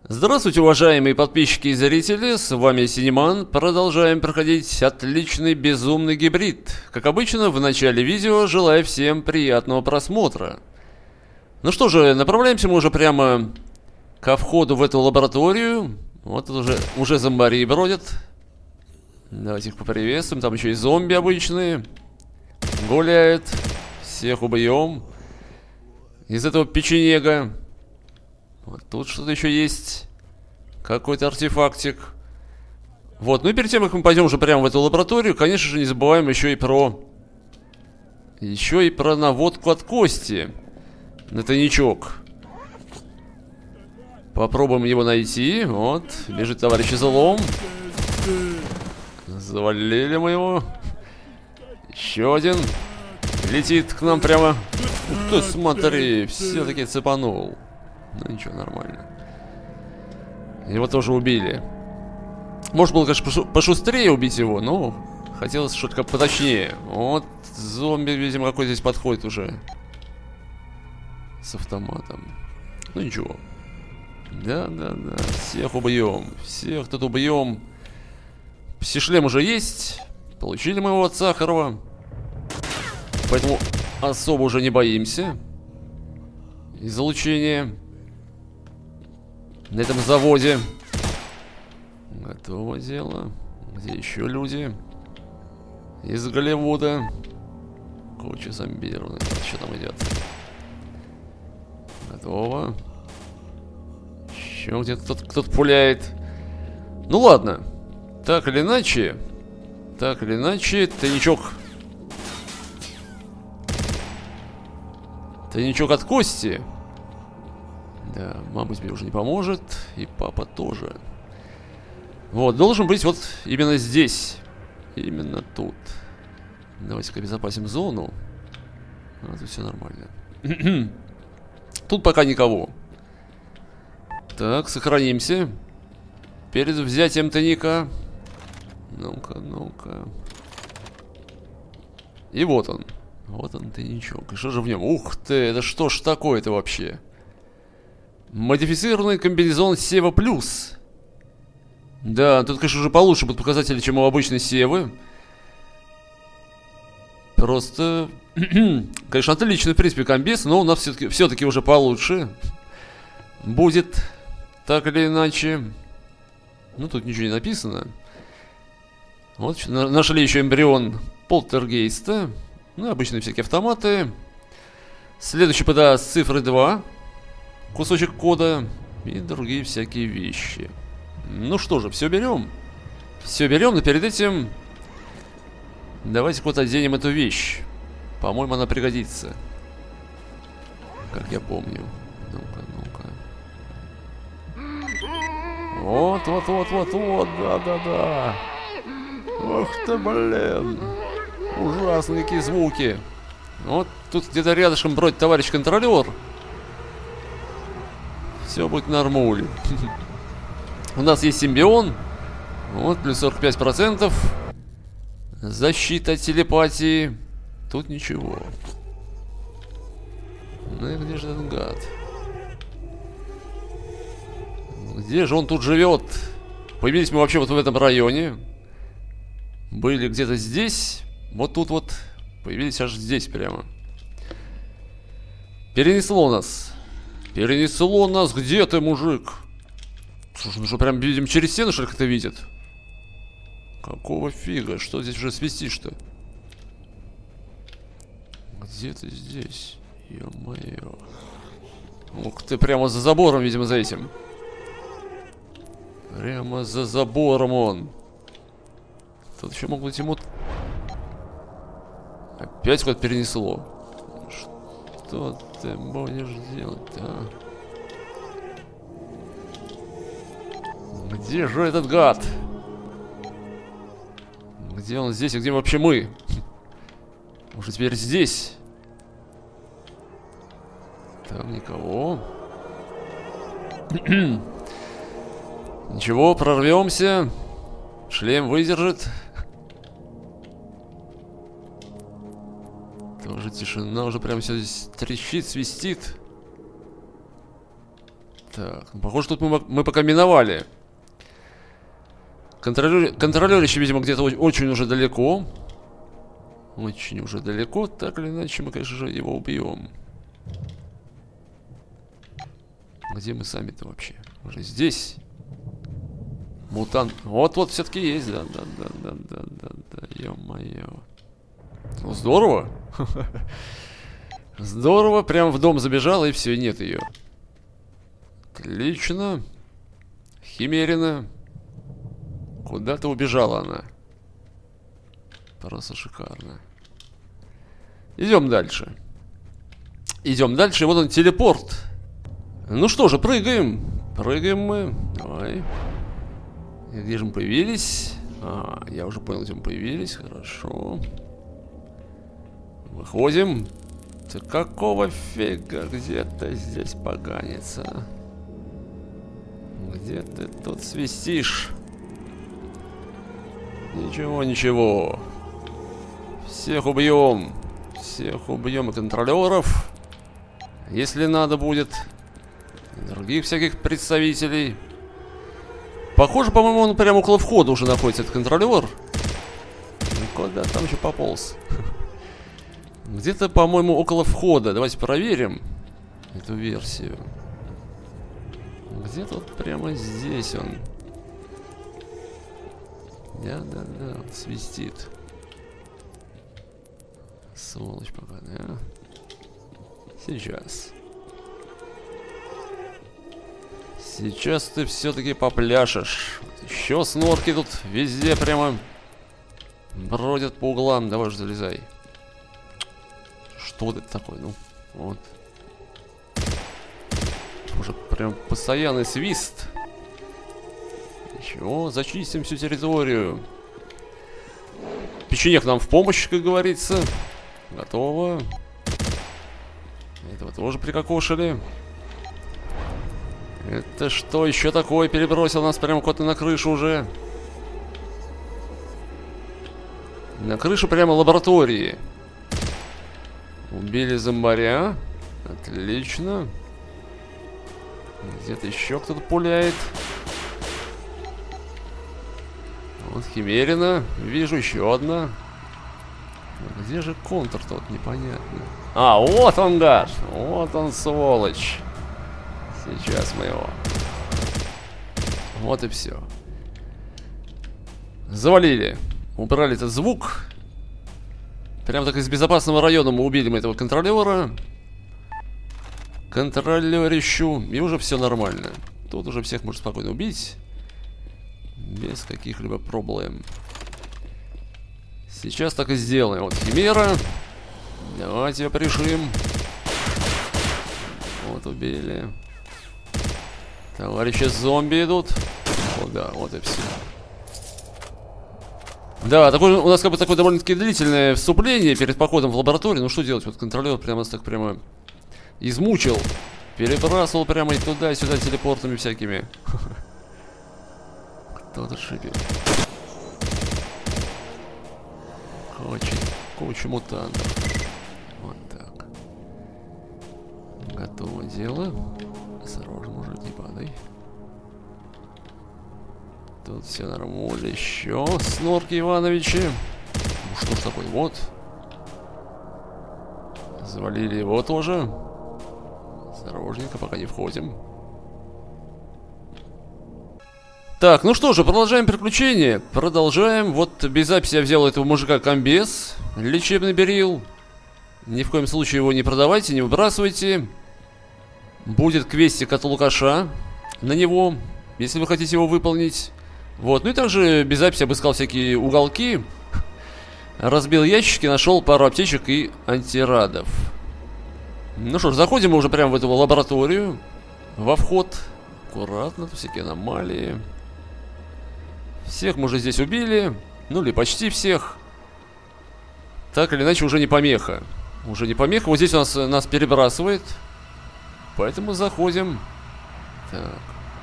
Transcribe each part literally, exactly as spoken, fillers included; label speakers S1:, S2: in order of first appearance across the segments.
S1: Здравствуйте, уважаемые подписчики и зрители, с вами Синеман. Продолжаем проходить отличный безумный гибрид. Как обычно, в начале видео желаю всем приятного просмотра. Ну что же, направляемся мы уже прямо ко входу в эту лабораторию. Вот тут уже, уже зомбари бродят. Давайте их поприветствуем. Там еще и зомби обычные гуляют. Всех убьем из этого печенега. Вот тут что-то еще есть. Какой-то артефактик. Вот, ну и перед тем, как мы пойдем уже прямо в эту лабораторию, конечно же, не забываем еще и про... Еще и про наводку от кости. На тайничок. Попробуем его найти. Вот, бежит товарищ излом. Завалили мы его. Еще один. Летит к нам прямо. Ух ты, смотри, все-таки цепанул. Ну ничего, нормально. Его тоже убили. Может было, конечно, пошустрее убить его, но хотелось что-то поточнее. Вот зомби, видимо, какой здесь подходит уже. С автоматом. Ну ничего. Да-да-да, всех убьем. Всех тут убьем. Пси-шлем уже есть. Получили мы его от Сахарова. Поэтому особо уже не боимся излучения. На этом заводе. Готово дело. Где еще люди? Из Голливуда. Куча зомбированных. Что там идет? Готово. Еще где-то кто-то кто-то пуляет. Ну ладно. Так или иначе. Так или иначе. Тайничок. Тайничок от кости. Да, мама тебе уже не поможет. И папа тоже. Вот, должен быть вот именно здесь. Именно тут. Давайте-ка обезопасим зону. А, тут все нормально. Тут пока никого. Так, сохранимся. Перед взятием тайника. Ну-ка, ну-ка. И вот он. Вот он тайничок. И что же в нем? Ух ты, это что ж такое-то вообще? Модифицированный комбинезон Сева Плюс. Да, тут, конечно, уже получше будут показатели, чем у обычной Севы. Просто... Конечно, отличный, в принципе, комбез, но у нас все-таки все-таки уже получше будет, так или иначе. Ну, тут ничего не написано. Вот, нашли еще эмбрион полтергейста. Ну, обычные всякие автоматы. Следующий ПДА с цифрой два. Кусочек кода и другие всякие вещи. Ну что же, все берем. Все берем, но перед этим давайте куда-то оденем эту вещь. По-моему, она пригодится. Как я помню. Ну-ка, ну-ка. Вот, вот, вот, вот, вот, да-да-да. Ух ты, блин. Ужасные какие звуки. Вот тут где-то рядышком бродит товарищ контролер. Все будет нормуль. У нас есть симбион. Вот, плюс сорок пять процентов. Защита от телепатии. Тут ничего. Ну и где же этот гад? Где же он тут живет? Появились мы вообще вот в этом районе. Были где-то здесь. Вот тут вот. Появились аж здесь прямо. Перенесло нас. Перенесло нас. Где ты, мужик? Слушай, ну что, прям видим через стену, что ли, как-то видит? Какого фига? Что здесь уже свистишь-то? Где ты здесь? Ё-моё. Ух ты, прямо за забором, видимо, за этим. Прямо за забором он. Тут еще мог быть ему... Опять куда-то перенесло. Что ты будешь делать, а? Где же этот гад? Где он здесь, и где вообще мы? Может, теперь здесь? Там никого. Ничего, прорвемся. Шлем выдержит. Тоже тишина, уже прям все здесь трещит, свистит. Так, ну, похоже, тут мы, мы пока миновали. Контролер, контролерище, видимо, где-то очень уже далеко. Очень уже далеко. Так или иначе, мы, конечно же, его убьем. Где мы сами-то вообще? Уже здесь. Мутант. Вот-вот все-таки есть, да, да, да, да, да, да, да, ё-моё. Ну, здорово. Здорово, прям в дом забежала и все, нет ее. Отлично. Химерина. Куда-то убежала она. Просто шикарно. Идем дальше. Идем дальше, и вот он, телепорт. Ну что же, прыгаем. Прыгаем мы. Давай. Где же мы появились? А, я уже понял, где мы появились. Хорошо. Выходим. Ты какого фига? Где-то здесь поганится. Где ты тут свистишь? Ничего, ничего. Всех убьем. Всех убьем и контролеров. Если надо будет. Других всяких представителей. Похоже, по-моему, он прямо около входа уже находится, этот контролер. Ну, куда там еще пополз? Где-то, по-моему, около входа. Давайте проверим эту версию. Где-то вот прямо здесь он. Да-да-да, он свистит. Сволочь пока, да? Сейчас. Сейчас ты все-таки попляшешь. Еще снорки тут везде прямо бродят по углам. Давай же залезай. Что это такое? Ну, вот. Уже прям постоянный свист. Ничего, зачистим всю территорию. Печенек нам в помощь, как говорится. Готово. Этого тоже прикокошили. Это что еще такое? Перебросил нас прямо куда-то на крышу уже. На крышу прямо лаборатории. Убили зомбаря. Отлично. Где-то еще кто-то пуляет. Вот химерина. Вижу еще одна. Где же контур тот? Непонятно. А, вот он, гад. Вот он, сволочь. Сейчас мы его. Вот и все. Завалили. Убрали этот звук. Прям так из безопасного района мы убили мы этого контролера. Контролерищу. И уже все нормально. Тут уже всех можно спокойно убить. Без каких-либо проблем. Сейчас так и сделаем. Вот химера. Давайте ее пришим. Вот убили. Товарищи зомби идут. О, да, вот и все. Да, такой, у нас как бы такое довольно-таки длительное вступление перед походом в лабораторию. Ну что делать? Вот контролер прямо нас так прямо измучил. Перебрасывал прямо и туда, и сюда телепортами всякими. Кто тут шипит? Куча, куча мутантов. Вот так. Готово дело. Осторожно, может, не падай. Тут все нормально. Еще снорки Ивановичи. Ну что ж такое? Вот. Завалили его тоже. Осторожненько, пока не входим. Так, ну что же, продолжаем приключения. Продолжаем. Вот без записи я взял этого мужика комбез. Лечебный берил. Ни в коем случае его не продавайте, не выбрасывайте. Будет квестик от Лукаша на него, если вы хотите его выполнить. Вот, ну и также без записи обыскал всякие уголки. Разбил ящики, нашел пару аптечек и антирадов. Ну что ж, заходим мы уже прямо в эту лабораторию. Во вход. Аккуратно, тут всякие аномалии. Всех мы уже здесь убили. Ну или почти всех. Так или иначе уже не помеха. Уже не помеха. Вот здесь у нас, нас перебрасывает. Поэтому заходим. Так.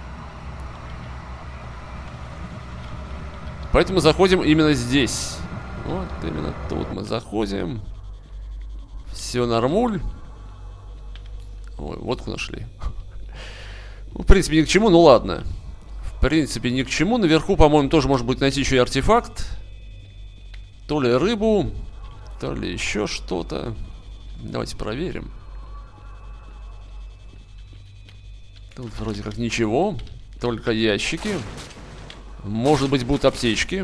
S1: Поэтому заходим именно здесь. Вот именно тут мы заходим. Все нормуль. Ой, водку нашли. В принципе, ни к чему, ну ладно. В принципе, ни к чему. Наверху, по-моему, тоже может быть найти еще и артефакт. То ли рыбу, то ли еще что-то. Давайте проверим. Тут вроде как ничего. Только ящики. Может быть, будут аптечки.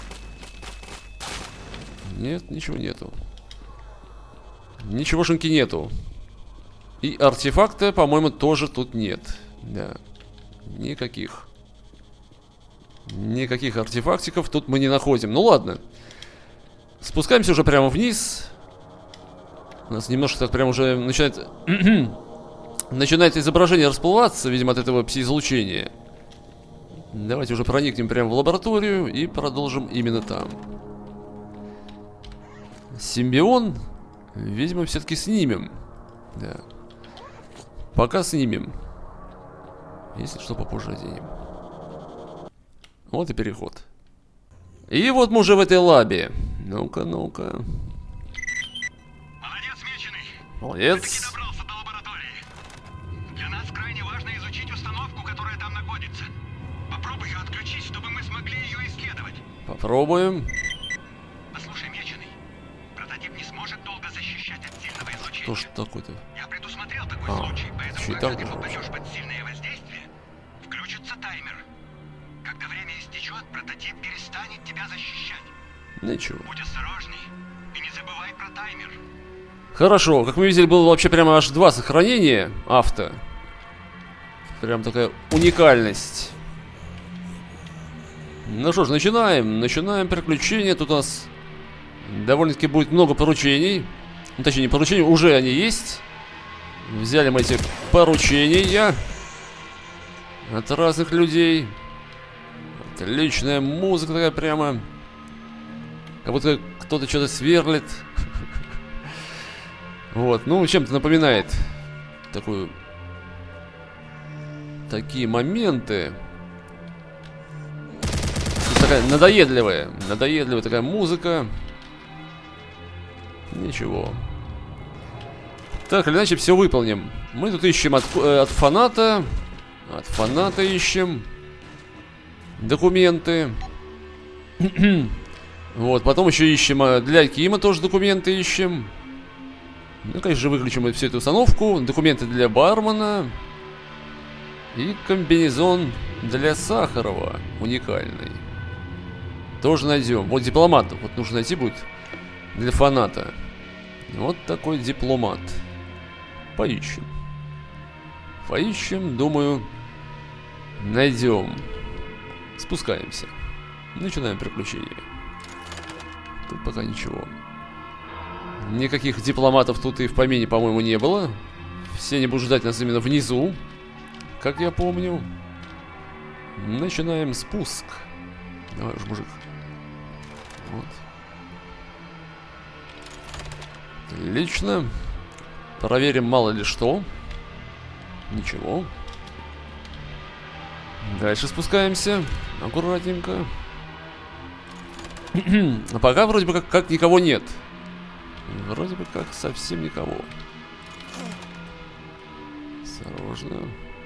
S1: Нет, ничего нету. Ничегошеньки нету. И артефакта, по-моему, тоже тут нет. Да. Никаких. Никаких артефактиков тут мы не находим. Ну ладно. Спускаемся уже прямо вниз. У нас немножко так прям уже начинает... начинает изображение расплываться, видимо, от этого пси-излучения. Давайте уже проникнем прямо в лабораторию и продолжим именно там. Симбион, видимо, все-таки снимем. Да. Пока снимем. Если что, попозже оденем. Вот и переход. И вот мы уже в этой лабе. Ну-ка, ну-ка.
S2: Молодец, Меченый.
S1: Молодец.
S2: Ты таки добрался до лаборатории. Для нас крайне важно изучить установку, которая там находится. Попробуй ее отключить, чтобы мы смогли ее исследовать.
S1: Попробуем.
S2: Послушай, Меченый, прототип не сможет долго защищать от сильного излучения.
S1: Что ж такое-то?
S2: Я предусмотрел такой
S1: А,
S2: случай, поэтому
S1: еще и
S2: когда
S1: так
S2: ты
S1: даже
S2: попадешь под сильное воздействие, включится таймер. Когда время истечет, прототип перестанет тебя защищать.
S1: Ничего.
S2: Будь осторожней и не забывай про таймер.
S1: Хорошо, как мы видели, было вообще прямо аж два сохранения авто. Прям такая уникальность. Ну что ж, начинаем. Начинаем приключения. Тут у нас довольно-таки будет много поручений. Ну, точнее, не поручений, уже они есть. Взяли мы эти поручения от разных людей. Отличная музыка такая прямо. Как будто кто-то что-то сверлит. Вот, ну, чем-то напоминает такую... Такие моменты. Такая надоедливая. Надоедливая такая музыка. Ничего. Так или иначе, все выполним. Мы тут ищем от, э, от фаната. От фаната ищем документы. Вот, потом еще ищем для Кима тоже документы ищем. Ну, конечно же, выключим всю эту установку. Документы для бармена. И комбинезон для Сахарова. Уникальный. Тоже найдем. Вот дипломат. Вот нужно найти будет для фаната. Вот такой дипломат. Поищем. Поищем, думаю, найдем. Спускаемся. Начинаем приключения. Тут пока ничего. Никаких дипломатов тут и в помине, по-моему, не было. Все они будут ждать нас именно внизу, как я помню. Начинаем спуск. Давай уж, мужик. Вот. Отлично. Проверим, мало ли что. Ничего. Дальше спускаемся. Аккуратненько. А пока вроде бы как, как никого нет. Вроде бы как совсем никого. Осторожно.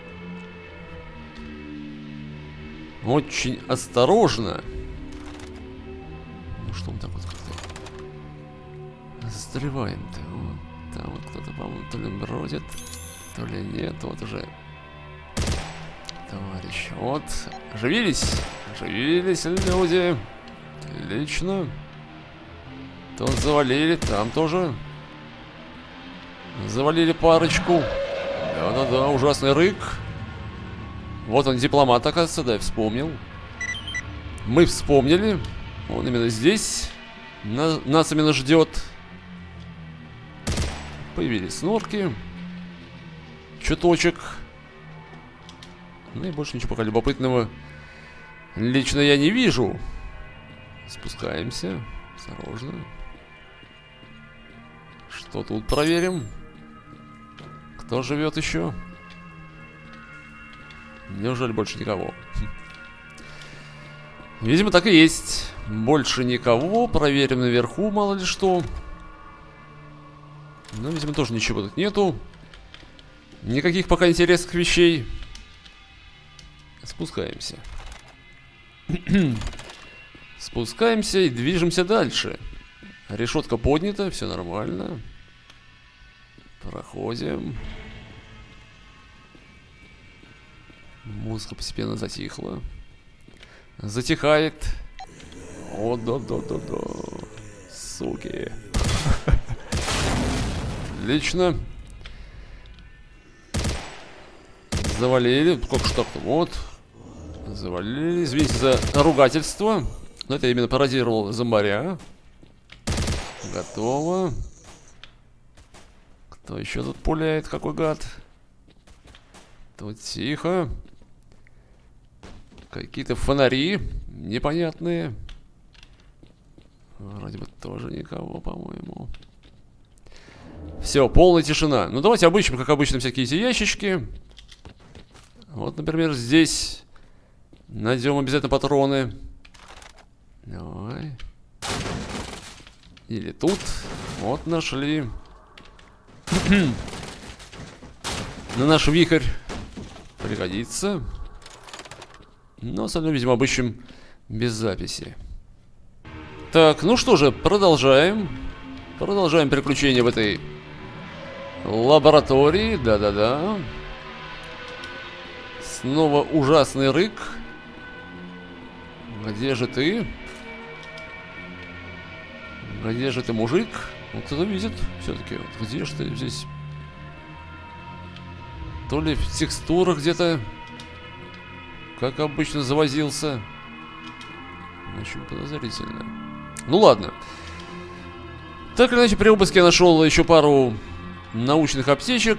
S1: Очень осторожно. Ну что мы так вот как-то застреваем-то? Вот там вот кто-то, по-моему, то ли бродит, то ли нет. Вот уже товарищ. Вот. Оживились. Оживились люди. Отлично. Тут завалили, там тоже завалили парочку. Да-да-да, ужасный рык. Вот он, дипломат, оказывается, да, я вспомнил. Мы вспомнили. Он именно здесь на, нас именно ждет. Появились снорки. Чуточек. Ну и больше ничего пока любопытного лично я не вижу. Спускаемся. Осторожно. Что тут проверим? Кто живет еще? Неужели больше никого? Видимо, так и есть. Больше никого. Проверим наверху, мало ли что. Но, видимо, тоже ничего тут нету. Никаких пока интересных вещей. спускаемся. Спускаемся и движемся дальше. Решетка поднята, все нормально. Проходим. Музыка постепенно затихла. Затихает. О, да-да-да-да. Суки. Отлично. Завалили. Как ж так-то? Вот. Завалили. Извините за ругательство. Но это я именно пародировал зомбаря. Готово. Кто еще тут пуляет? Какой гад? Тут тихо. Какие-то фонари непонятные. Вроде бы тоже никого, по-моему. Все, полная тишина. Ну, давайте обычно, как обычно, всякие эти ящички. Вот, например, здесь найдем обязательно патроны. Давай. Или тут. Вот, нашли. На наш вихрь пригодится. Но остальное, видимо, обыщем без записи. Так, ну что же, продолжаем. Продолжаем приключения в этой лаборатории. Да-да-да. Снова ужасный рык. Где же ты? Где же ты, мужик? Ну, кто-то видит все-таки. Вот где же ты здесь? То ли в текстурах где-то, как обычно, завозился. Очень подозрительно. Ну ладно. Так или иначе, при обыске я нашел еще пару научных аптечек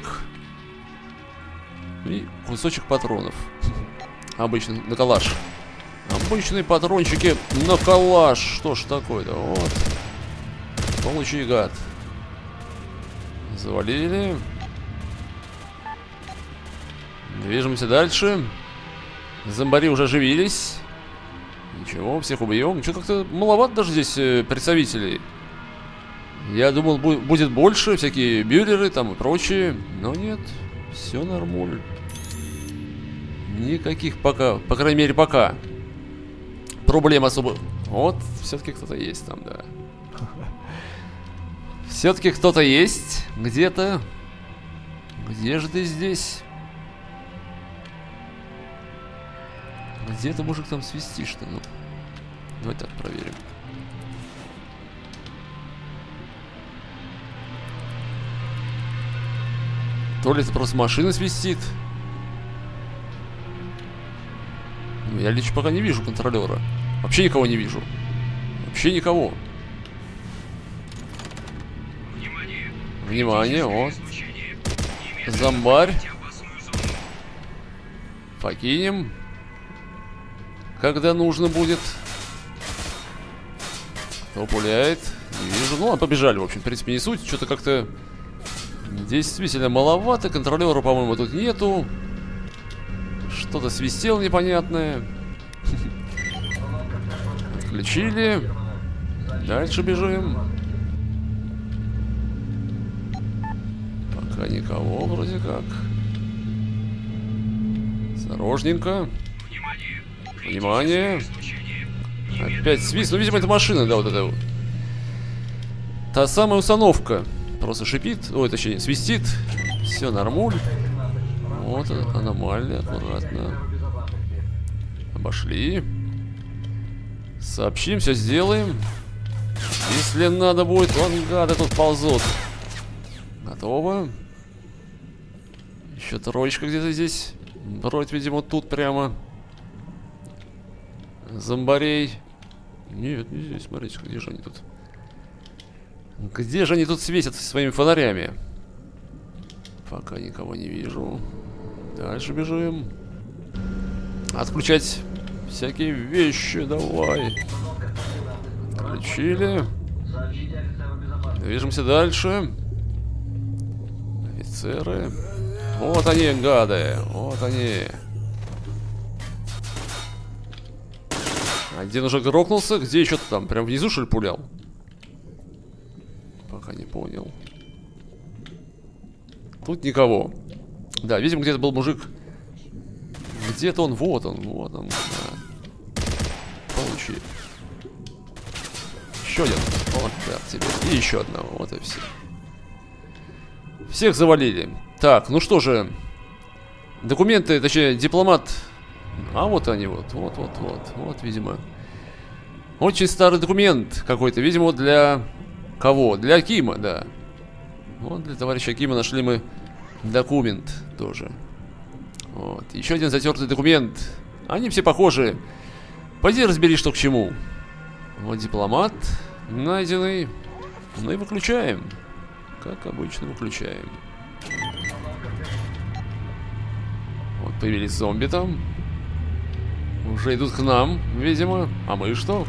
S1: и кусочек патронов. Обычно на калаш. Обычные патрончики на калаш. Что ж такое-то? Вот. Получи, гад. Завалили. Движемся дальше. Зомбари уже оживились. Ничего, всех убьем. Что как-то маловато даже здесь э, представителей. Я думал, бу будет больше. Всякие бюреры там и прочие. Но нет. Все нормально. Никаких пока. По крайней мере, пока. Проблем особо. Вот, все-таки кто-то есть там, да. Все-таки кто-то есть. Где-то. Где же ты здесь? Где ты, мужик, там свистишь-то? Ну, давай так проверим. То ли это просто машина свистит. Ну, я лично пока не вижу контролера. Вообще никого не вижу. Вообще никого. Внимание, Внимание вот. Зомбарь. Покинем. Когда нужно будет. Кто пуляет? Не вижу. Ну, а побежали, в общем, в принципе, не суть. Что-то как-то действительно маловато. Контролера, по-моему, тут нету. Что-то свистело непонятное. Отключили. Дальше бежим. Пока никого, вроде как. Осторожненько. Внимание. Опять свист. Ну, видимо, это машина, да, вот эта вот. Та самая установка. Просто шипит. Ой, точнее, свистит. Все нормуль. Вот аномалия, аккуратно. Обошли. Сообщим, все сделаем. Если надо будет, вон гады тут ползут. Готово. Еще троечка где-то здесь. Бродь, видимо, тут прямо. Зомбарей. Нет, не здесь, смотрите, где же они тут? Где же они тут светят своими фонарями? Пока никого не вижу. Дальше бежим. Отключать всякие вещи, давай. Отключили. Движемся дальше. Офицеры. Вот они, гады. Вот они. Один уже грохнулся. Где еще-то там? Прям внизу, что ли, пулял? Пока не понял. Тут никого. Да, видимо, где-то был мужик. Где-то он, вот он, вот он. Да. Получи. Еще один. Вот так тебе. И еще одного. Вот и все. Всех завалили. Так, ну что же. Документы, точнее, дипломат. А вот они вот. Вот, вот, вот. Вот, видимо. Очень старый документ какой-то. Видимо, для кого? Для Акима, да. Вот для товарища Акима нашли мы документ тоже. Вот. Еще один затертый документ. Они все похожи. Пойди разбери, что к чему. Вот дипломат найденный. Ну и выключаем. Как обычно выключаем. Вот появились зомби там. Уже идут к нам, видимо. А мы что?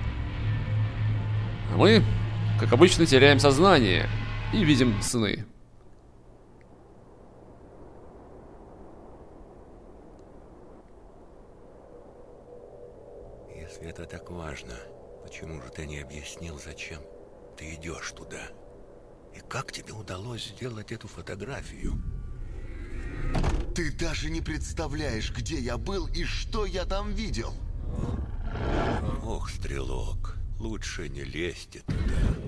S1: А мы, как обычно, теряем сознание. И видим сны.
S3: Если это так важно, почему же ты не объяснил, зачем ты идешь туда? И как тебе удалось сделать эту фотографию?
S4: Ты даже не представляешь, где я был и что я там видел.
S3: Ох, стрелок, лучше не лезьте туда.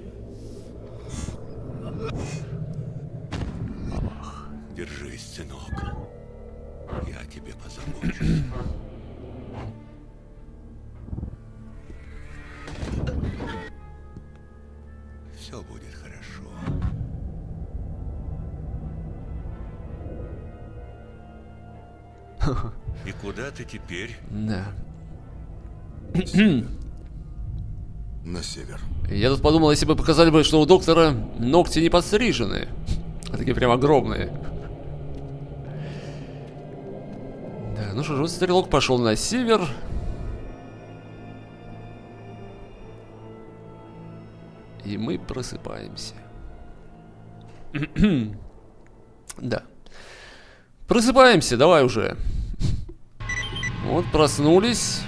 S3: Держись, сынок. Я о тебе позабочусь. Все будет хорошо. И куда ты теперь?
S1: Да.
S4: На север.
S1: Я тут подумал, если бы показали бы, что у доктора ногти не подстрижены. А такие прям огромные. Да, ну что же, вот стрелок пошел на север. И мы просыпаемся. Да. Просыпаемся, давай уже. Вот, проснулись.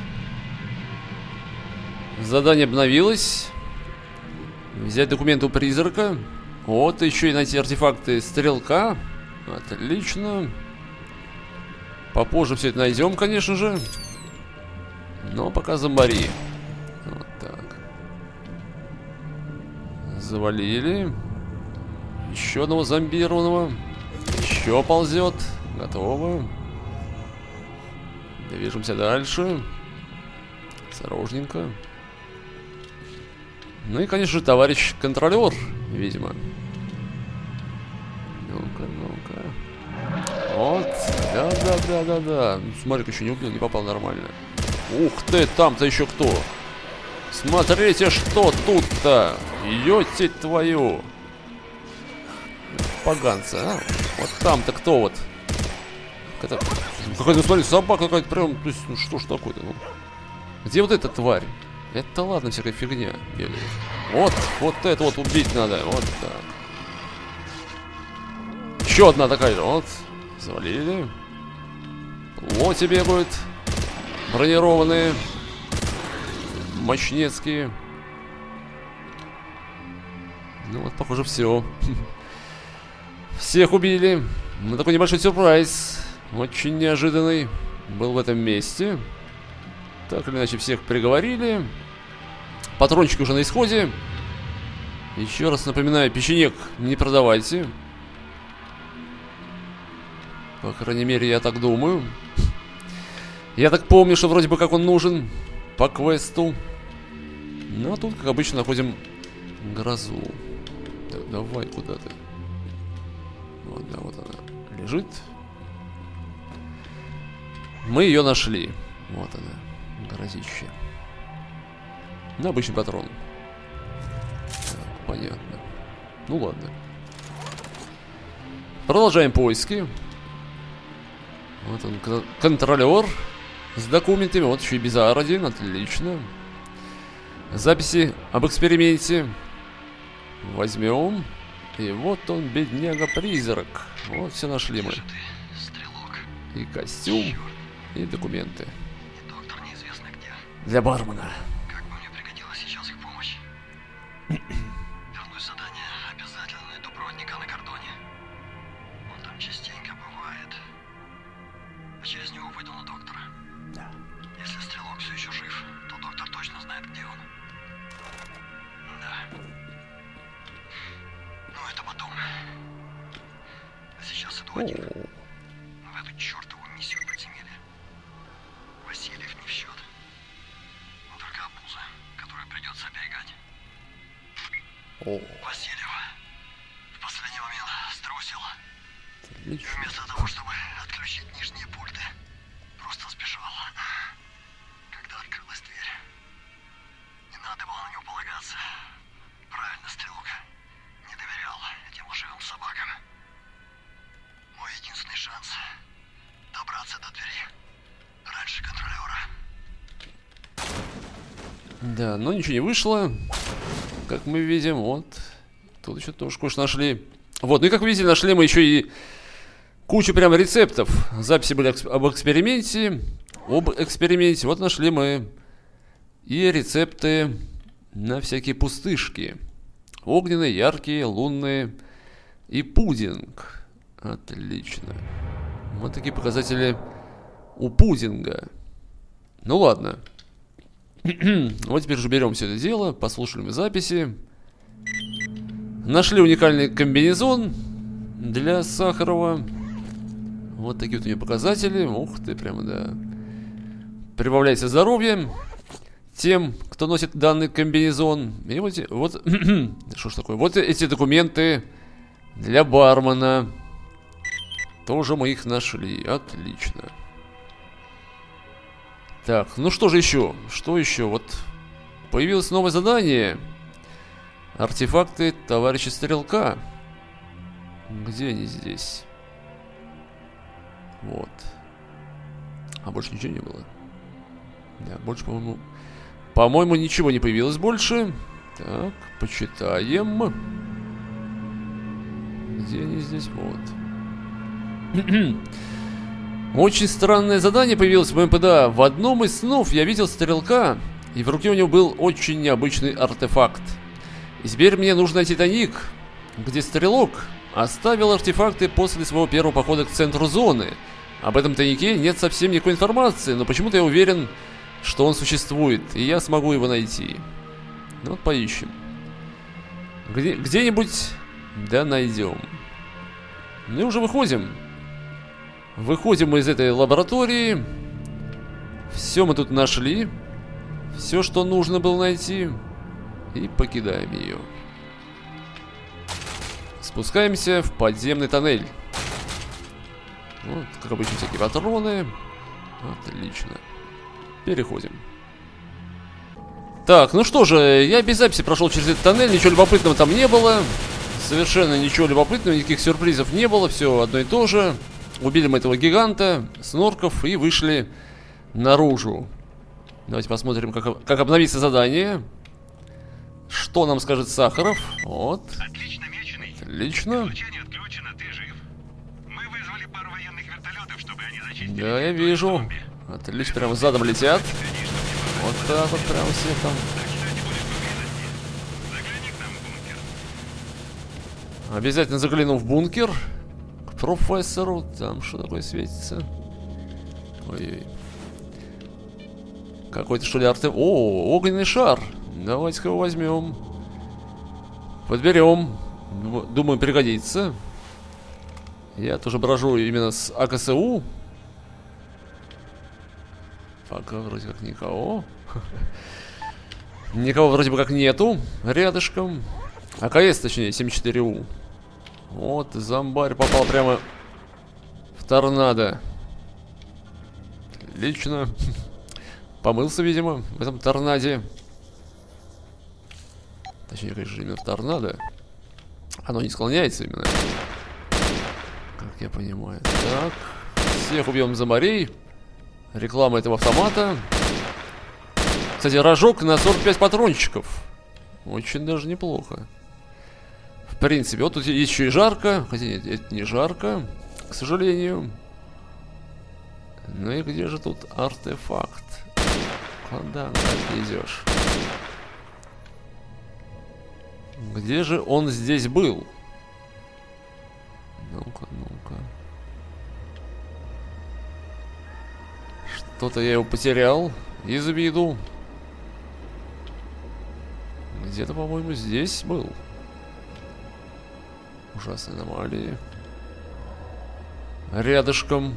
S1: Задание обновилось. Взять документы у призрака. Вот, еще и найти артефакты стрелка. Отлично. Попозже все это найдем, конечно же. Но пока зомбари. Вот так. Завалили. Еще одного зомбированного. Еще ползет. Готово. Движемся дальше. Осторожненько. Ну и, конечно же, товарищ контролер, видимо. Ну-ка, ну-ка. Вот. Да-да-да-да-да. Смотри-ка, еще не убил, не попал нормально. Ух ты, там-то еще кто? Смотрите, что тут-то. Ёте твою. Поганцы, а? Вот там-то кто вот? Какая-то, какая-то, смотри, собака какая-то прям... То есть, ну что ж такое-то, ну? Где вот эта тварь? Это ладно, всякая фигня бегает. Вот, вот это вот убить надо. Вот так. Еще одна такая же. Вот. Завалили. Плоти бегают. Бронированные. Мощнецкие. Ну вот, похоже, все. Всех убили. Ну, такой небольшой сюрприз. Очень неожиданный. Был в этом месте. Так или иначе, всех приговорили. Патрончики уже на исходе. Еще раз напоминаю, печенек не продавайте. По крайней мере, я так думаю. Я так помню, что вроде бы как он нужен по квесту. Ну, а тут, как обычно, находим грозу. Так, давай, куда ты? Вот, да, вот она лежит. Мы ее нашли. Вот она. Грозище. Ну, обычный патрон. Так, понятно. Ну ладно. Продолжаем поиски. Вот он, контролер с документами. Вот еще и Bizarre один. Отлично. Записи об эксперименте. Возьмем. И вот он, бедняга-призрак. Вот все нашли мы. И костюм, и документы. Для бармена.
S2: Как бы мне пригодилась сейчас их помощь. Вернусь задание, обязательно найду проводника на кордоне. Он там частенько бывает. А через него пойду на доктора.
S3: Да.
S2: Если стрелок все еще жив, то доктор точно знает, где он. Да. Ну, это потом. А сейчас иду один. В эту чертову миссию подземелья. Васильев не в счет. Но только обуза, которую придется оберегать.
S1: О,
S2: Васильев в последний момент струсил. И
S1: отлично.
S2: вместо того, чтобы отключить нижние пульты, просто сбежал. Когда открылась дверь. Не надо было на него полагаться. Правильно, стрелок. Не доверял этим лживым собакам. Мой единственный шанс добраться до двери раньше контролера.
S1: Да, но ничего не вышло. Как мы видим, вот. Тут еще тоже кое-что нашли. Вот, ну и как вы видите, нашли мы еще и кучу прям рецептов. Записи были эксп- об эксперименте. Об эксперименте. Вот нашли мы и рецепты на всякие пустышки. Огненные, яркие, лунные и пудинг. Отлично. Вот такие показатели у пудинга. Ну ладно. Вот теперь же берем все это дело, послушали мы записи. Нашли уникальный комбинезон для Сахарова. Вот такие вот у нее показатели. Ух ты, прямо, да. Прибавляйте здоровье тем, кто носит данный комбинезон. И вот, вот что ж такое? Вот эти документы для бармена. Тоже мы их нашли. Отлично. Так, ну что же еще? Что еще? Вот появилось новое задание. Артефакты товарища Стрелка. Где они здесь? Вот. А больше ничего не было. Да, больше, по-моему... По-моему, ничего не появилось больше. Так, почитаем. Где они здесь? Вот. Очень странное задание появилось в МПДА. В одном из снов я видел Стрелка, и в руке у него был очень необычный артефакт. И теперь мне нужно найти тайник, где Стрелок оставил артефакты после своего первого похода к центру зоны. Об этом тайнике нет совсем никакой информации, но почему-то я уверен, что он существует, и я смогу его найти. Ну вот поищем. Где- где-нибудь, да, найдем. Ну и уже выходим. Выходим мы из этой лаборатории. Все мы тут нашли. Все, что нужно было найти. И покидаем ее. Спускаемся в подземный тоннель. Вот, как обычно, всякие патроны. Отлично. Переходим. Так, ну что же, я без записи прошел через этот тоннель. Ничего любопытного там не было. Совершенно ничего любопытного, никаких сюрпризов не было. Все одно и то же. Убили мы этого гиганта, снорков, и вышли наружу. Давайте посмотрим, как, как обновится задание. Что нам скажет Сахаров? Вот.
S2: Отлично, меченый.
S1: Отлично.
S2: Излучение отключено, ты жив. Мы вызвали пару военных вертолетов, чтобы они зачистили.
S1: Да, я вижу. Отлично, прямо задом летят. Вот так вот прямо все там.
S2: Так что не будет поблизости. Загляни к нам в бункер.
S1: Обязательно загляну в бункер. К профессору. Там что такое светится? Ой-ой. Какой-то что ли арте... О, огненный шар. Давайте-ка его возьмем. Подберем. Думаю, пригодится. Я тоже брожу именно с АКСУ. Пока вроде как никого. Никого вроде бы как нету рядышком. АКС, точнее, семьдесят четыре У. Вот, зомбарь попал прямо в торнадо. Отлично. Помылся, видимо, в этом торнаде. Точнее, конечно, именно в торнадо. Оно не склоняется именно. Как я понимаю. Так. Всех убьем зомбарей. Реклама этого автомата. Кстати, рожок на сорок пять патрончиков. Очень даже неплохо. В принципе, вот тут еще и жарко. Хотя нет, это не жарко, к сожалению. Ну и где же тут артефакт? Куда ты так идешь? Где же он здесь был? Ну-ка, ну-ка. Что-то я его потерял из виду. Где-то, по-моему, здесь был. Ужасные аномалии. Рядышком.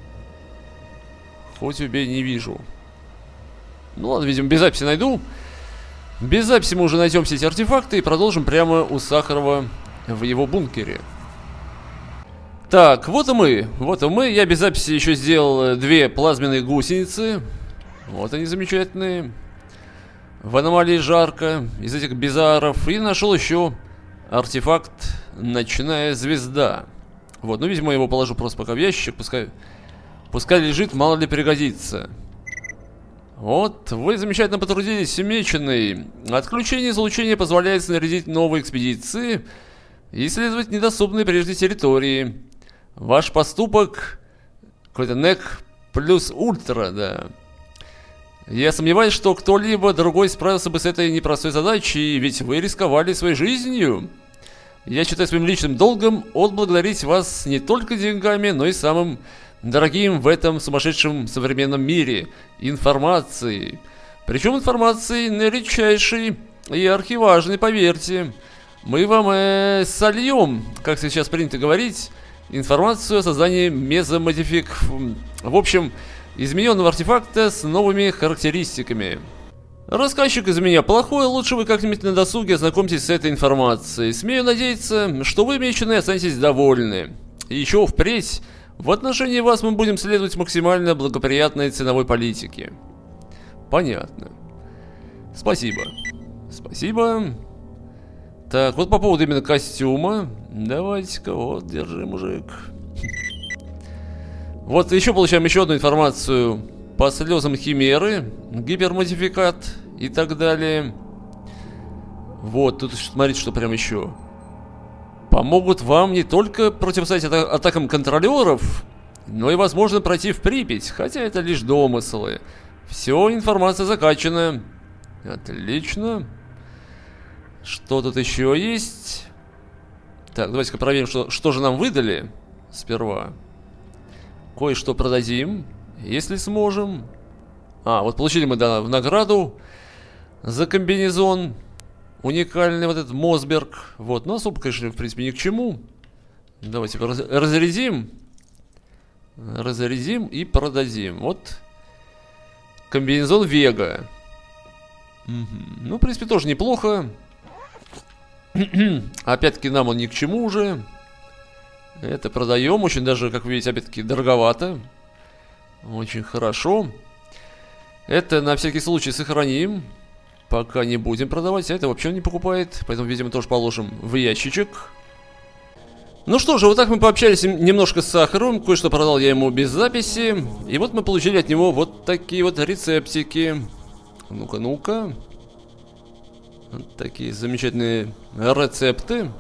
S1: Хоть убей, не вижу. Ну ладно, видимо, без записи найду. Без записи мы уже найдем все эти артефакты и продолжим прямо у Сахарова в его бункере. Так, вот и мы. Вот и мы. Я без записи еще сделал две плазменные гусеницы. Вот они замечательные. В аномалии жарко. Из этих бизаров. И нашел еще артефакт Ночная звезда. Вот, ну, видимо, его положу просто пока в ящик. Пускай, пускай лежит, мало ли пригодится. Вот, вы замечательно потрудились, Меченый. Отключение излучения позволяет снарядить новые экспедиции и исследовать недоступные прежде территории. Ваш поступок какой-то Нек плюс ультра, да. Я сомневаюсь, что кто-либо другой справился бы с этой непростой задачей, ведь вы рисковали своей жизнью. Я считаю своим личным долгом отблагодарить вас не только деньгами, но и самым дорогим в этом сумасшедшем современном мире — информацией. Причем информацией редчайшей и архиважной, поверьте. Мы вам э, сольем, как сейчас принято говорить, информацию о создании мезомодифик... В общем, измененного артефакта с новыми характеристиками. Рассказчик из меня плохой, лучше вы как-нибудь на досуге ознакомьтесь с этой информацией. Смею надеяться, что вы, Меченый, останетесь довольны. И еще впредь, в отношении вас мы будем следовать максимально благоприятной ценовой политике. Понятно. Спасибо. Спасибо. Так, вот по поводу именно костюма. Давайте-ка, вот, держи, мужик. Вот еще получаем еще одну информацию по слезам Химеры, гипермодификат и так далее. Вот, тут смотрите, что прям еще. Помогут вам не только противостоять ата атакам контролеров, но и, возможно, пройти в Припять, хотя это лишь домыслы. Все, информация закачана. Отлично. Что тут еще есть? Так, давайте-ка проверим, что, что же нам выдали сперва. Кое-что продадим, если сможем. А, вот получили мы, да, в награду за комбинезон уникальный вот этот Мосберг. Вот, но особо, конечно, в принципе, ни к чему. Давайте раз разрядим. Разрядим и продадим. Вот комбинезон Вега. Угу. Ну, в принципе, тоже неплохо. Опять-таки, нам он ни к чему уже. Это продаем. Очень даже, как вы видите, опять-таки, дороговато. Очень хорошо. Это на всякий случай сохраним. Пока не будем продавать. А это вообще не покупает. Поэтому, видимо, тоже положим в ящичек. Ну что же, вот так мы пообщались немножко с Сахаровым. Кое-что продал я ему без записи. И вот мы получили от него вот такие вот рецептики. Ну-ка, ну-ка. Вот такие замечательные рецепты.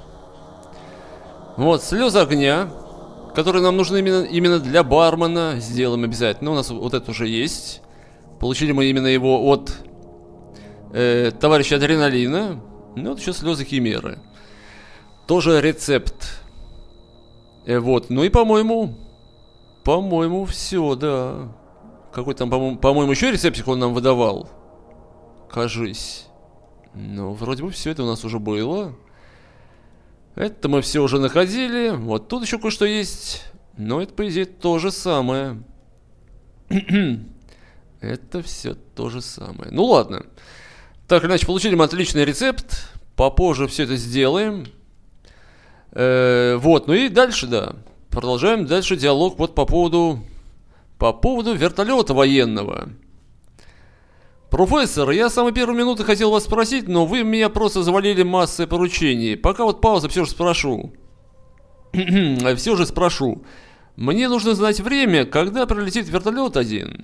S1: Вот, слезы огня, которые нам нужны именно, именно для бармена. Сделаем обязательно. У нас вот это уже есть. Получили мы именно его от э, товарища Адреналина. Ну, вот еще слезы Химеры. Тоже рецепт. Э, вот, ну и, по-моему, по-моему, все, да. Какой там, по-моему, по-моему, еще рецептик он нам выдавал. Кажись. Ну, вроде бы все это у нас уже было. Это мы все уже находили. Вот тут еще кое-что есть. Но это, по идее, то же самое. Это все то же самое. Ну ладно. Так, иначе получили мы отличный рецепт. Попозже все это сделаем. Э-э, вот, ну и дальше, да. Продолжаем дальше диалог вот по поводу... По поводу вертолета военного. Профессор, я с самой первой минуты хотел вас спросить, но вы меня просто завалили массой поручений. Пока вот пауза, все же спрошу. Все же спрошу. Мне нужно знать время, когда прилетит вертолет один.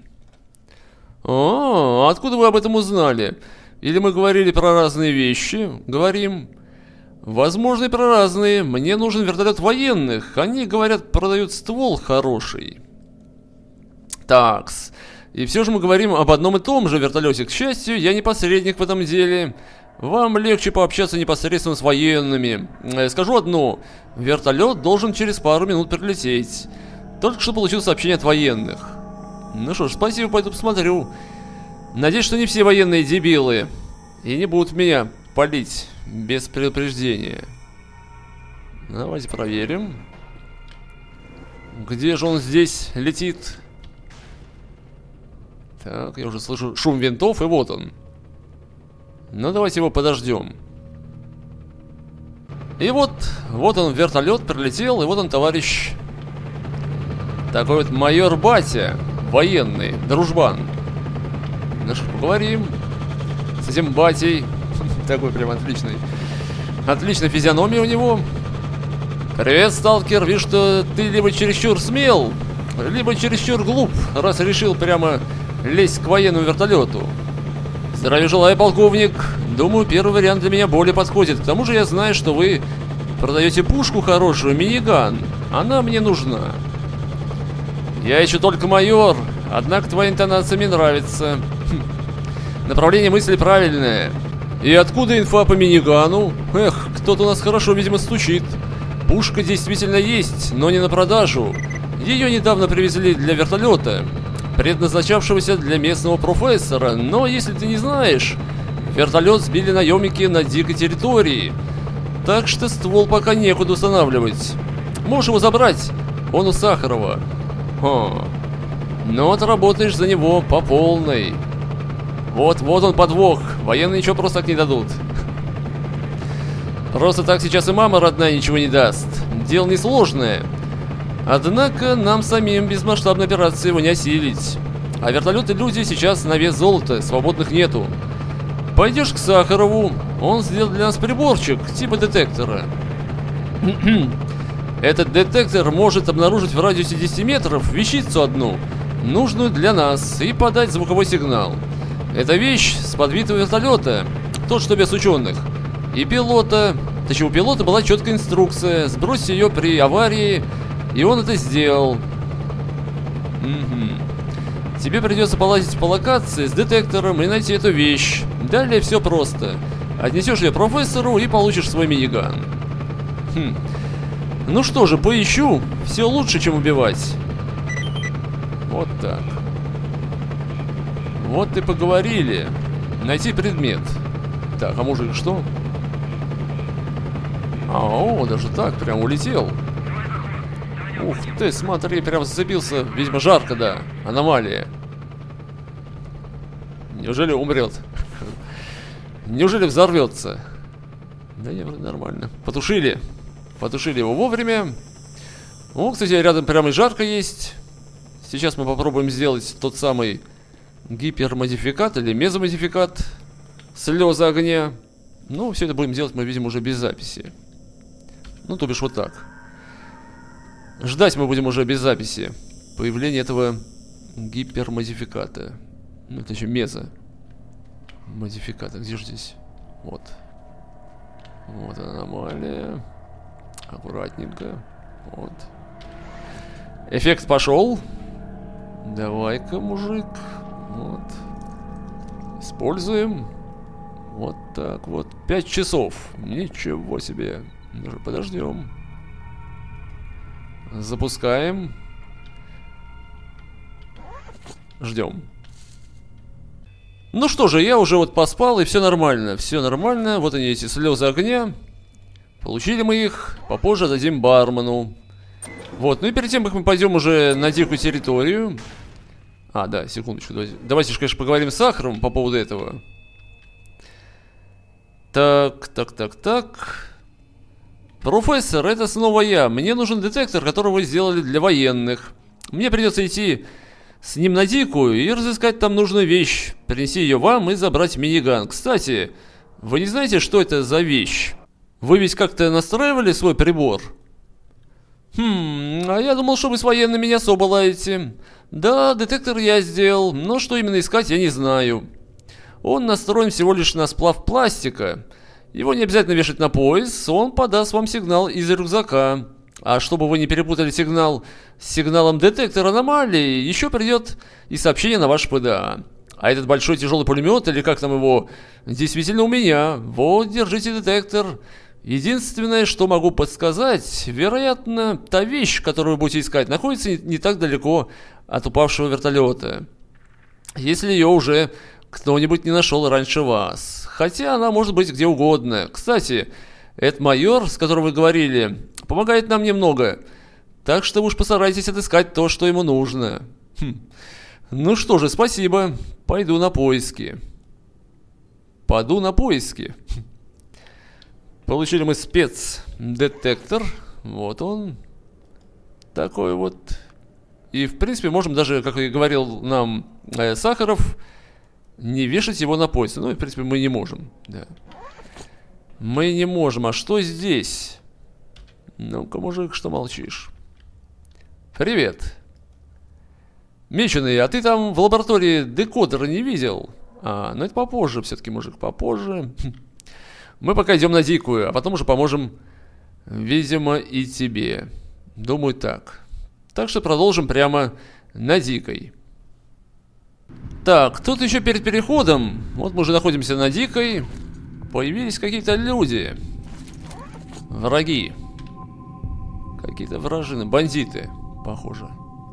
S1: А, откуда вы об этом узнали? Или мы говорили про разные вещи? Говорим. Возможно, и про разные. Мне нужен вертолет военных. Они, говорят, продают ствол хороший. Такс. И все же мы говорим об одном и том же вертолете. К счастью, я не посредник в этом деле. Вам легче пообщаться непосредственно с военными. Скажу одно. Вертолет должен через пару минут прилететь. Только что получил сообщение от военных. Ну что ж, спасибо, пойду посмотрю. Надеюсь, что не все военные дебилы и не будут меня палить без предупреждения. Давайте проверим. Где же он здесь летит? Так, я уже слышу шум винтов, и вот он. Ну, давайте его подождем. И вот, вот он, вертолет прилетел, и вот он, товарищ. Такой вот майор Батя, военный, дружбан. Ну что, поговорим с этим Батей. Такой прям отличный. Отличная физиономия у него. Привет, сталкер. Вижу, что ты либо чересчур смел, либо чересчур глуп, раз решил прямо лезть к военному вертолету. Здравия желаю, полковник. Думаю, первый вариант для меня более подходит. К тому же я знаю, что вы продаете пушку хорошую, миниган. Она мне нужна. Я еще только майор, однако твоя интонация мне нравится. Хм. Направление мысли правильное. И откуда инфа по минигану? Эх, кто-то у нас хорошо, видимо, стучит. Пушка действительно есть, но не на продажу. Ее недавно привезли для вертолета, предназначавшегося для местного профессора. Но если ты не знаешь, вертолет сбили наемники на дикой территории. Так что ствол пока некуда устанавливать. Можешь его забрать, он у Сахарова. Хо. Но отработаешь за него по полной. Вот, вот он подвох. Военные ничего просто так не дадут. Просто так сейчас и мама родная ничего не даст. Дело несложное. Однако нам самим без масштабной операции его не осилить. А вертолеты люди сейчас на вес золота, свободных нету. Пойдешь к Сахарову, он сделал для нас приборчик, типа детектора. Этот детектор может обнаружить в радиусе десяти метров вещицу одну, нужную для нас, и подать звуковой сигнал. Это вещь с подбитого вертолета, тот, что без ученых. И пилота, точнее у пилота была четкая инструкция, сбросить ее при аварии, и он это сделал. Угу. Тебе придется полазить по локации с детектором и найти эту вещь. Далее все просто. Отнесешь ее профессору и получишь свой миниган. Хм. Ну что же, поищу. Все лучше, чем убивать. Вот так. Вот и поговорили. Найти предмет. Так, а мужик что? А, о, даже так, прям улетел. Ух ты, смотри, прям зацепился. Видимо, жарко, да. Аномалия. Неужели умрет? Неужели взорвется? Да не, нормально. Потушили. Потушили его вовремя. О, кстати, рядом прямо и жарко есть. Сейчас мы попробуем сделать тот самый гипермодификат или мезомодификат. Слезы огня. Ну, все это будем делать мы, видим, уже без записи. Ну, то бишь вот так. Ждать мы будем уже без записи появления этого гипермодификата. Ну, это еще мезо. Модификата. Где же здесь? Вот. Вот аномалия. Аккуратненько. Вот. Эффект пошел. Давай-ка, мужик. Вот. Используем. Вот так вот. Пять часов. Ничего себе. Даже подождем. Запускаем. Ждем. Ну что же, я уже вот поспал, и все нормально. Все нормально. Вот они, эти слезы огня. Получили мы их. Попозже дадим бармену. Вот, ну и перед тем, как мы пойдем уже на дикую территорию. А, да, секундочку. Давайте, давайте же, конечно, поговорим с Сахаровым по поводу этого. Так, так, так, так. Профессор, это снова я. Мне нужен детектор, который вы сделали для военных. Мне придется идти с ним на дикую и разыскать там нужную вещь. Принести ее вам и забрать миниган. Кстати, вы не знаете, что это за вещь? Вы ведь как-то настраивали свой прибор? Хм, а я думал, что вы с военными не особо ладите. Да, детектор я сделал, но что именно искать, я не знаю. Он настроен всего лишь на сплав пластика. Его не обязательно вешать на пояс, он подаст вам сигнал из рюкзака. А чтобы вы не перепутали сигнал с сигналом детектора аномалии, еще придет и сообщение на ваш ПДА. А этот большой тяжелый пулемет, или как там его, действительно у меня. Вот, держите детектор. Единственное, что могу подсказать, вероятно, та вещь, которую вы будете искать, находится не, не так далеко от упавшего вертолета. Если ее уже кто-нибудь не нашел раньше вас. Хотя она может быть где угодно. Кстати, этот майор, с которым вы говорили, помогает нам немного. Так что уж постарайтесь отыскать то, что ему нужно. Хм. Ну что же, спасибо. Пойду на поиски. Пойду на поиски. Получили мы спецдетектор. Вот он. Такой вот. И в принципе можем даже, как и говорил нам э, Сахаров, не вешать его на пояс. Ну и в принципе мы не можем. Да. Мы не можем. А что здесь? Ну-ка, мужик, что молчишь? Привет. Меченый, а ты там в лаборатории декодера не видел? А, ну это попозже все-таки, мужик, попозже. Мы пока идем на дикую, а потом уже поможем, видимо, и тебе. Думаю, так. Так что продолжим прямо на дикой. Так, тут еще перед переходом, вот мы уже находимся на дикой, появились какие-то люди. Враги. Какие-то вражины, бандиты, похоже.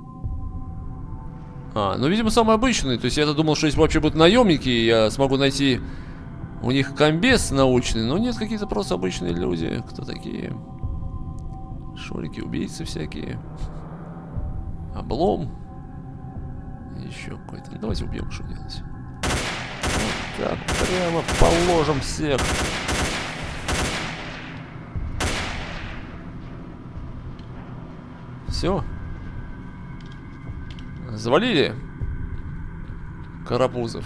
S1: А, ну, видимо, самые обычные. То есть я-то думал, что если вообще будут наемники, я смогу найти у них комбез научный. Но нет, какие-то просто обычные люди. Кто такие? Шурики, убийцы всякие. Облом. Еще какой-то. Давайте убьем, что делать. Вот так, прямо положим всех. Все. Завалили? Карапузов.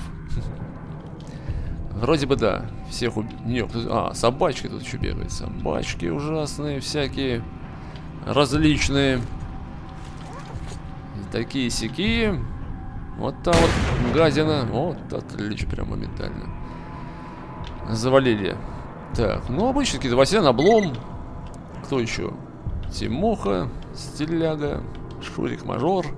S1: Вроде бы да. Всех убили. Нет, а, собачки тут еще бегают. Собачки ужасные, всякие. Различные. Такие сякие. Вот там вот гадина. Вот, отлично, прям моментально. Завалили. Так, ну обычно какие-то Васян, Облом. Кто еще? Тимоха, Стиляга, Шурик-мажор.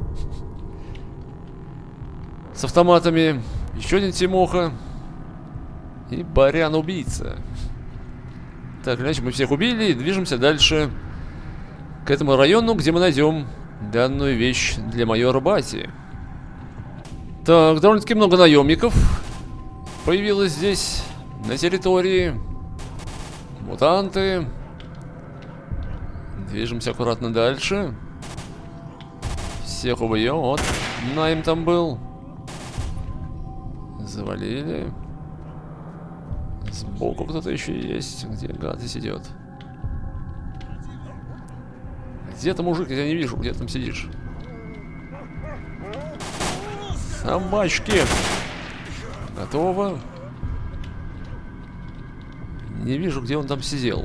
S1: С автоматами. Еще один Тимоха. И Барян-убийца. Так, иначе мы всех убили и движемся дальше к этому району, где мы найдем данную вещь для майора Бати. Так, довольно-таки много наемников появилось здесь, на территории. Мутанты. Движемся аккуратно дальше. Всех убьем. Вот, найм там был. Завалили. Сбоку кто-то еще есть. Где гадость идет? Где-то мужик, я не вижу, где ты там сидишь. Собачки. Готово. Не вижу, где он там сидел.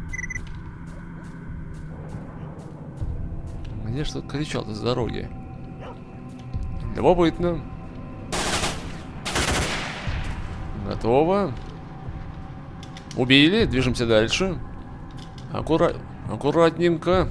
S1: Где что-то кричал-то с дороги. Любопытно. Готово. Убили, движемся дальше. Аккура... Аккуратненько.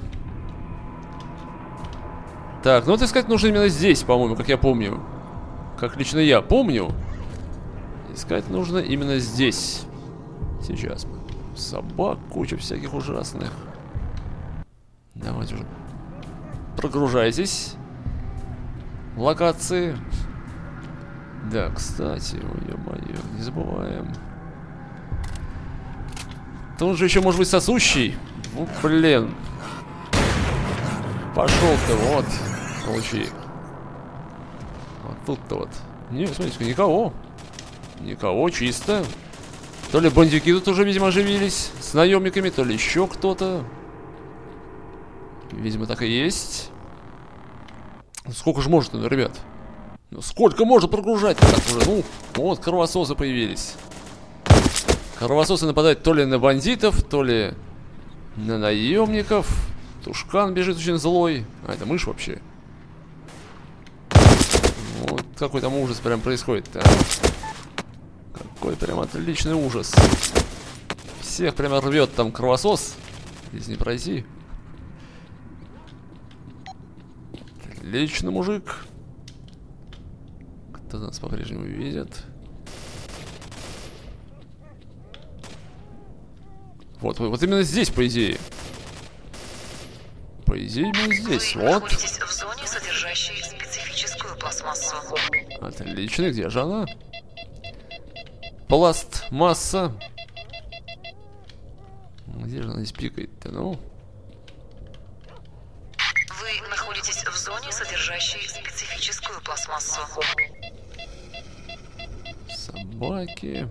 S1: Так, ну вот искать нужно именно здесь, по-моему, как я помню. Как лично я помню. Искать нужно именно здесь. Сейчас мы. Собак, куча всяких ужасных. Давайте уже. Прогружайтесь. Локации. Да, кстати, ой-ё-моё, не забываем. Тут же еще может быть сосущий. Ну, блин. Пошел ты, вот. Получи. Вот тут-то вот. Не, смотрите, никого. Никого, чисто. То ли бандюки тут уже, видимо, оживились с наемниками, то ли еще кто-то. Видимо, так и есть. Сколько же может, ну, ребят? Ну, сколько можно прогружать так уже? Ну, вот кровососы появились. Кровососы нападают то ли на бандитов, то ли на наемников. Тушкан бежит очень злой. А, это мышь вообще. Вот какой там ужас прям происходит-то. Какой прям отличный ужас. Всех прямо рвет там кровосос. Здесь не пройти. Отлично, мужик. Кто нас по-прежнему видит? Вот, вот именно здесь, по идее. По идее, мы здесь.
S5: Вы
S1: Вот.
S5: находитесь в зоне, содержащей специфическую пластмассу.
S1: Отлично. Где же она? Пластмасса. Где же она здесь пикает-то? Ну.
S5: Вы находитесь в зоне, содержащей специфическую пластмассу.
S1: Собаки.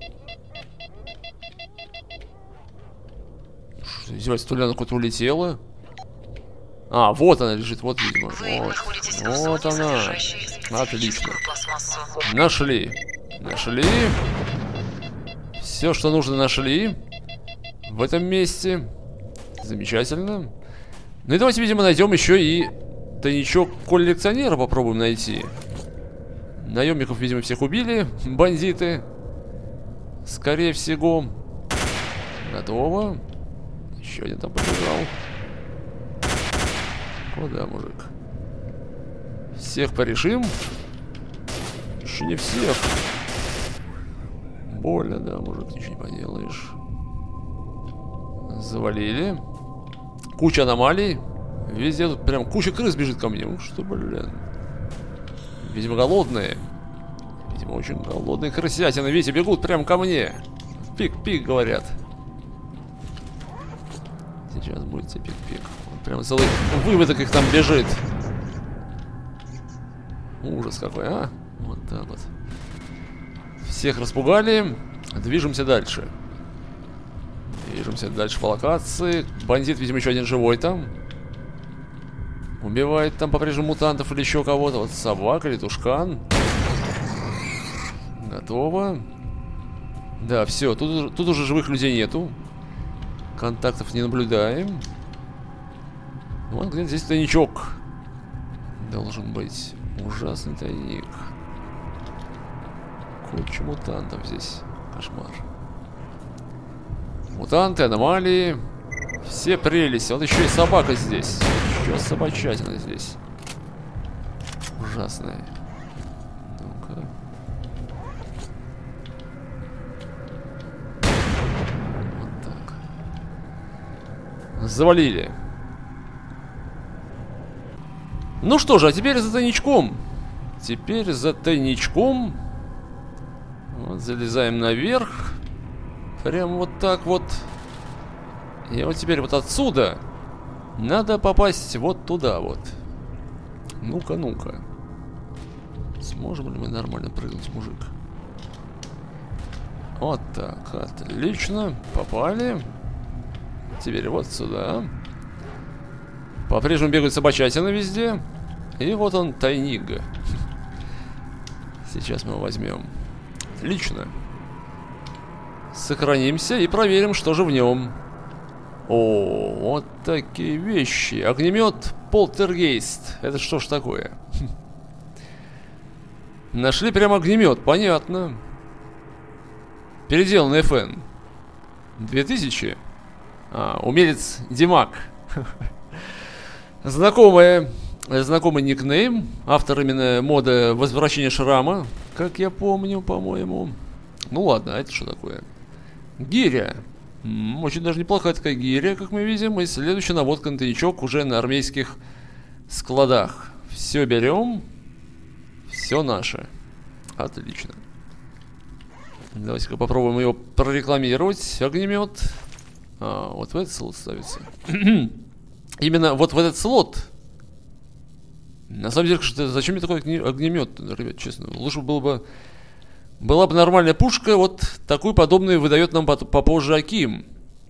S1: Что, издевается, то ли она куда-то улетела? А, вот она лежит, вот, видимо.
S5: Вы
S1: Вот,
S5: находитесь в
S1: вот
S5: зоне,
S1: она.
S5: содержащей
S1: Отлично.
S5: специфическую пластмассу.
S1: Нашли. Нашли. Все, что нужно, нашли. В этом месте. Замечательно. Ну и давайте, видимо, найдем еще и тайничок коллекционера попробуем найти. Наемников, видимо, всех убили. Бандиты. Скорее всего. Готово. Еще один там побежал. Куда, мужик? Всех порешим? Еще не всех. Больно, да, мужик, ничего не поделаешь. Завалили. Куча аномалий. Везде тут прям куча крыс бежит ко мне. Ух, что, блин. Видимо, голодные. Видимо, очень голодные крысятины. Видите, бегут прям ко мне. Пик-пик, говорят. Сейчас будет тебе пик-пик. Прям целый выводок их там бежит. Ужас какой, а? Вот так вот. Всех распугали. Движемся дальше. Движемся дальше по локации. Бандит, видимо, еще один живой там. Убивает там по-прежнему мутантов или еще кого-то. Вот собака или тушкан. Готово. Да, все. Тут, тут уже живых людей нету. Контактов не наблюдаем. Вот где-то здесь тайничок. Должен быть. Ужасный тайник. Куча мутантов здесь. Кошмар. Мутанты, аномалии. Все прелести. Вот еще и собака здесь. Еще собачатина здесь. Ужасная. Ну-ка. Вот так. Завалили. Ну что же, а теперь за тайничком. Теперь за тайничком. Вот, залезаем наверх. Прям вот так вот. И вот теперь вот отсюда надо попасть вот туда вот. Ну-ка, ну-ка. Сможем ли мы нормально прыгнуть, мужик? Вот так, отлично. Попали. Теперь вот сюда. По-прежнему бегают собачатины везде. И вот он, тайник. Сейчас мы его возьмем. Отлично. Сохранимся и проверим, что же в нем. О, вот такие вещи. Огнемет Полтергейст. Это что ж такое? Нашли прям огнемет, понятно. Переделанный эф эн. две тысячи. А, умелец Димак. Знакомая, знакомый никнейм. Автор именно мода возвращения шрама. Как я помню, по-моему. Ну ладно, а это что такое? Гиря. М-м, очень даже неплохая такая гиря, как мы видим. И следующая наводка на тайничок уже на армейских складах. Все берем. Все наше. Отлично. Давайте-ка попробуем его прорекламировать. Огнемет. А, вот в этот слот ставится. Именно вот в этот слот. На самом деле, что, зачем мне такой огнемет, ребят, честно. Лучше было бы... Была бы нормальная пушка, вот такую подобную выдает нам попозже Аким.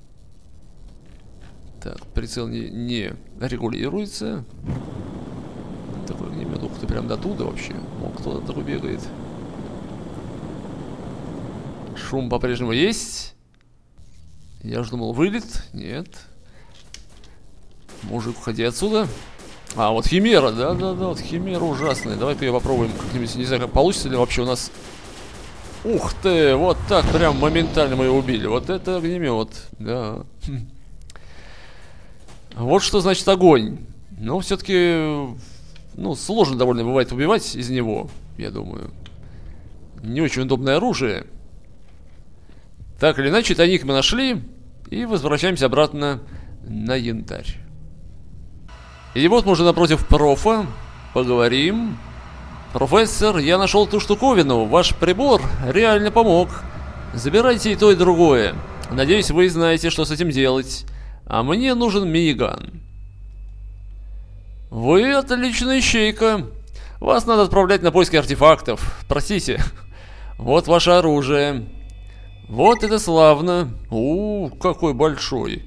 S1: Так, прицел не, не регулируется. Такой огнемет, ух ты, прям до туда вообще. О, кто-то такой бегает. Шум по-прежнему есть. Я же думал, вылет. Нет. Мужик, уходи отсюда. А, вот химера, да-да-да, вот химера ужасная. Давай-ка ее попробуем как-нибудь, не знаю, как получится ли вообще у нас... Ух ты, вот так прям моментально мы его убили. Вот это огнемет, да. Хм. Вот что значит огонь. Но все-таки, ну, сложно довольно бывает убивать из него, я думаю. Не очень удобное оружие. Так или иначе, тайник мы нашли. И возвращаемся обратно на янтарь. И вот мы уже напротив профа. Поговорим. Профессор, я нашел ту штуковину. Ваш прибор реально помог. Забирайте и то, и другое. Надеюсь, вы знаете, что с этим делать. А мне нужен миниган. Вы отличная ищейка. Вас надо отправлять на поиски артефактов. Простите. Вот ваше оружие. Вот это славно. У, какой большой.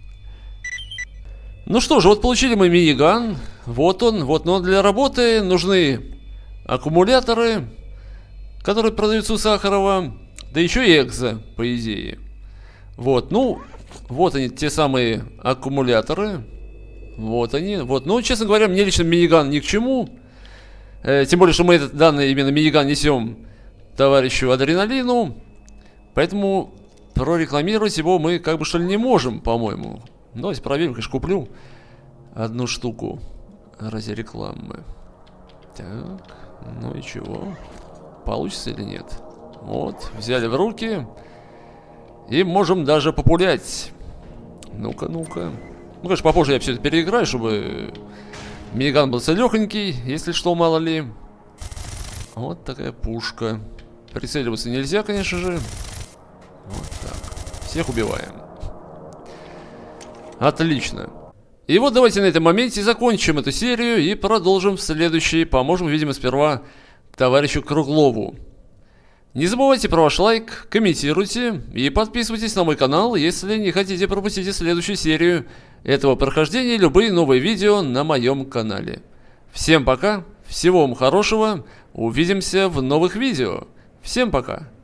S1: Ну что же, вот получили мы миниган. Вот он, вот, но для работы нужны аккумуляторы, которые продаются у Сахарова. Да еще и экзо, по идее. Вот, ну, вот они, те самые аккумуляторы. Вот они, вот, ну, честно говоря, мне лично миниган ни к чему. Э, тем более, что мы этот данный именно миниган несем товарищу Адреналину. Поэтому прорекламировать его мы как бы что ли не можем, по-моему. Давайте проверим, конечно, куплю одну штуку ради рекламы. Так, ну и чего? Получится или нет? Вот, взяли в руки. И можем даже популять. Ну-ка, ну-ка. Ну, конечно, попозже я все это переиграю, чтобы миниган был целехонький, если что, мало ли. Вот такая пушка. Прицеливаться нельзя, конечно же. Вот так. Всех убиваем. Отлично. И вот давайте на этом моменте закончим эту серию и продолжим в следующей. Поможем, видимо, сперва товарищу Круглову. Не забывайте про ваш лайк, комментируйте и подписывайтесь на мой канал, если не хотите пропустить следующую серию этого прохождения и любые новые видео на моем канале. Всем пока, всего вам хорошего, увидимся в новых видео. Всем пока.